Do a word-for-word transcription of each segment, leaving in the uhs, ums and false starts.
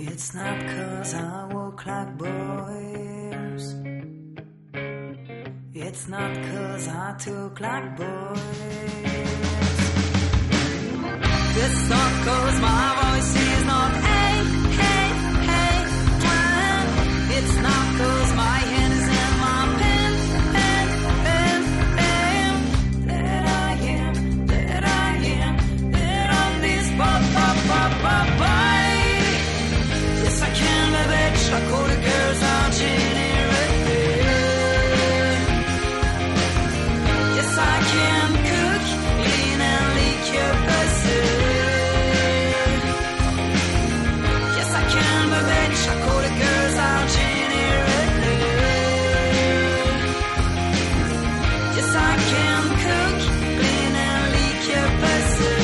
It's not 'cause I walk like boys. It's not 'cause I talk like boys. It's not 'cause my voice is not hey, hey, hey, twang. It's not 'cause my hand is in my pen, pen, pen, pen. That I am, that I am, that I'm this pop, pop, pop, pop, pop. Yes, I can, baby. I call the girls out generally. Yes, I can cook, clean and lick your pussy. Yes, I can, baby. I call the girls out generally. Yes, I can cook, clean and lick your pussy.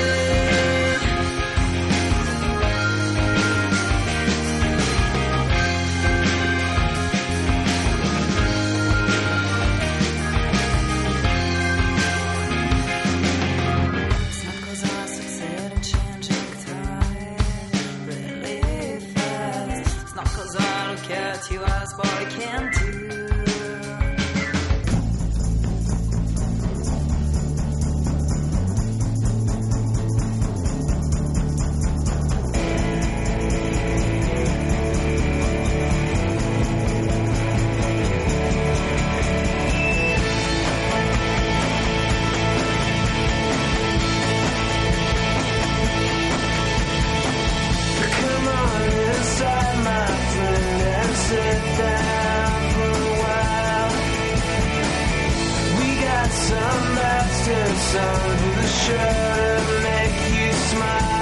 You as boy can do. Come on inside, my friend, and sit down for a while. We got some bastards under the shirt make you smile.